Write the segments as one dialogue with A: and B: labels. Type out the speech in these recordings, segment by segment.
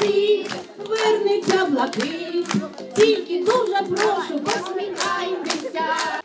A: всіх вернеться блакить, тільки дуже прошу, посміхайтеся.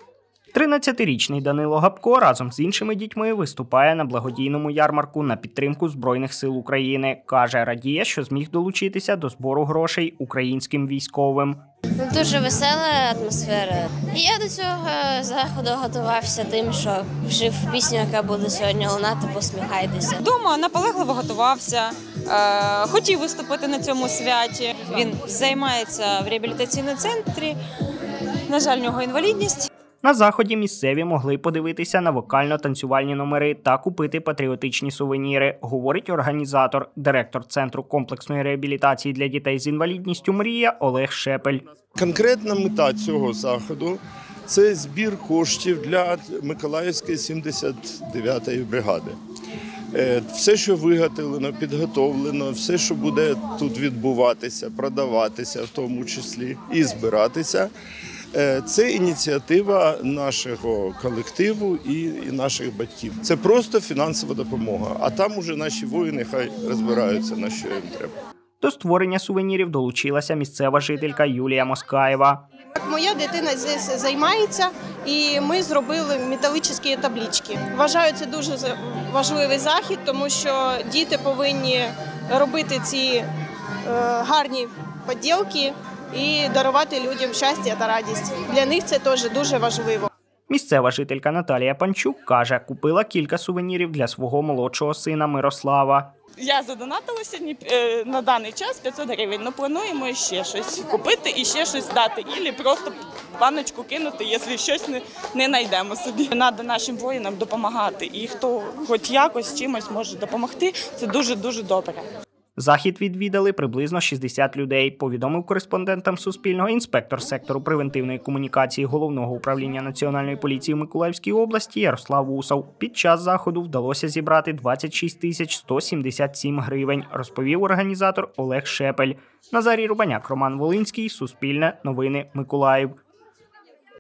B: 13-річний Данило Гапко разом з іншими дітьми виступає на благодійному ярмарку на підтримку Збройних сил України. Каже, радіє, що зміг долучитися до збору грошей українським військовим.
C: Дуже весела атмосфера. Я до цього заходу готувався тим, що вжив пісню, яка буде сьогодні лунати «Посміхайтеся».
D: Вдома наполегливо готувався, хотів виступити на цьому святі. Він займається в реабілітаційному центрі, на жаль, у нього інвалідність.
B: На заході місцеві могли подивитися на вокально-танцювальні номери та купити патріотичні сувеніри, говорить організатор, директор Центру комплексної реабілітації для дітей з інвалідністю «Мрія» Олег Шепель.
E: Конкретна мета цього заходу – це збір коштів для Миколаївської 79-ї бригади. Все, що виготовлено, підготовлено, все, що буде тут відбуватися, продаватися в тому числі і збиратися – це ініціатива нашого колективу і наших батьків. Це просто фінансова допомога, а там уже наші воїни хай розбираються, на що їм треба.
B: До створення сувенірів долучилася місцева жителька Юлія Москаєва.
F: Моя дитина здесь займається, і ми зробили металічні таблички. Вважаю, це дуже важливий захід, тому що діти повинні робити ці гарні поділки і дарувати людям щастя та радість. Для них це теж дуже важливо.
B: Місцева жителька Наталія Панчук каже, купила кілька сувенірів для свого молодшого сина Мирослава.
G: Я задонатила сьогодні на даний час 500 гривень, але плануємо ще щось купити і ще щось дати, або просто баночку кинути, якщо щось не знайдемо собі. Треба нашим воїнам допомагати, і хто хоч якось чимось може допомогти, це дуже-дуже добре.
B: Захід відвідали приблизно 60 людей, повідомив кореспондентам Суспільного інспектор сектору превентивної комунікації Головного управління Національної поліції в Миколаївській області Ярослав Усов. Під час заходу вдалося зібрати 26 177 гривень, розповів організатор Олег Шепель. Назарій Рубаняк, Роман Волинський, Суспільне, Новини, Миколаїв.